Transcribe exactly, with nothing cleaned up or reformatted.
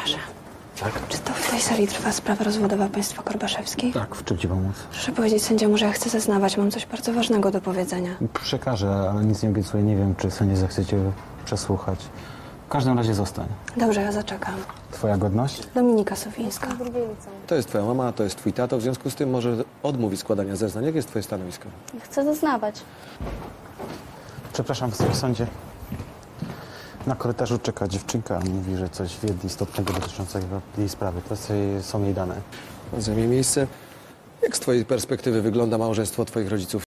sekretarze. Tak? Czy to w tej sali trwa sprawa rozwodowa państwa Korbaszewskiej? Tak, w czym ci pomóc? Proszę powiedzieć sędziemu, że ja chcę zeznawać. Mam coś bardzo ważnego do powiedzenia. Przekażę, ale nic nie obiecuję. Nie wiem, czy sędzia zechcecie przesłuchać. W każdym razie zostań. Dobrze, ja zaczekam. Twoja godność? Dominika Sowińska. To jest twoja mama, to jest twój tato, w związku z tym może odmówić składania zeznań. Jakie jest twoje stanowisko? Chcę zeznawać. Przepraszam, Wysoki Sądzie. Na korytarzu czeka dziewczynka. Mówi, że coś wie istotnego dotyczącego jej sprawy. To są jej dane. Zajmie miejsce. Jak z twojej perspektywy wygląda małżeństwo twoich rodziców?